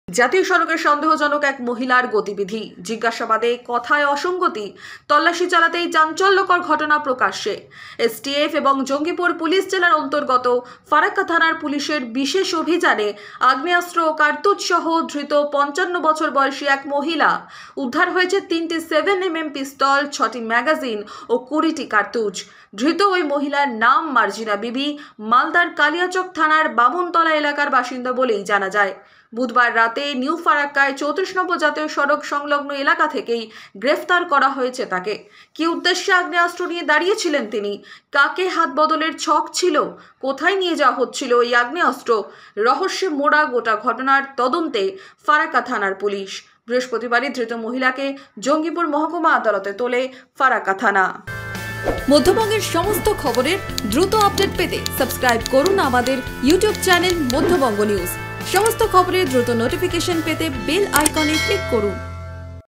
জাতীয় সড়কে সন্দেহজনক এক মহিলার গতিবিধি, জিজ্ঞাসাবাদে কথায় অসঙ্গতি, তল্লাশি চালাতেই চাঞ্চল্যকর ঘটনা প্রকাশ্যে। এসটিএফ এবং জঙ্গিপুর পুলিশ জেলার অন্তর্গত ফারাক্কা থানার পুলিশের বিশেষ অভিযানে আগ্নেয়াস্ত্র ও কার্তুজ সহ ধৃত 55 বছর বয়সী এক মহিলা। উদ্ধার হয়েছে 3টি 7mm পিস্তল, 6টি ম্যাগাজিন ও 20টি কার্তুজ। ধৃত ওই মহিলার নাম মার্জিনা বিবি, মালদার কালিয়াচক থানার বামনতলা এলাকার বাসিন্দা বলেই জানা যায়। বুধবার রাতে নিউ ফারাক্কায় 34 নম্বর জাতীয় সড়ক সংলগ্ন এলাকা থেকেই গ্রেফতার করা হয়েছে তাকে। কি উদ্দেশ্যে আগ্নেয়াস্ত্র নিয়ে দাঁড়িয়েছিলেন তিনি? কাকে হাত বদলের ছক ছিল? কোথায় নিয়ে যাওয়া হচ্ছিল এই আগ্নেয়াস্ত্র? রহস্যে মোড়া গোটা ঘটনার তদন্তে ফারাক্কা থানার পুলিশ। বৃহস্পতিবারই ধৃত মহিলাকে জঙ্গিপুর মহকুমা আদালতে তোলে ফারাক্কা থানা। মধ্যবঙ্গের সমস্ত খবরের দ্রুত আপডেট পেতে সাবস্ক্রাইব করুন আমাদের ইউটিউব চ্যানেল মধ্যবঙ্গ নিউজ। সমস্ত খবরের দ্রুত নোটিফিকেশন পেতে বেল আইকনে ক্লিক করুন।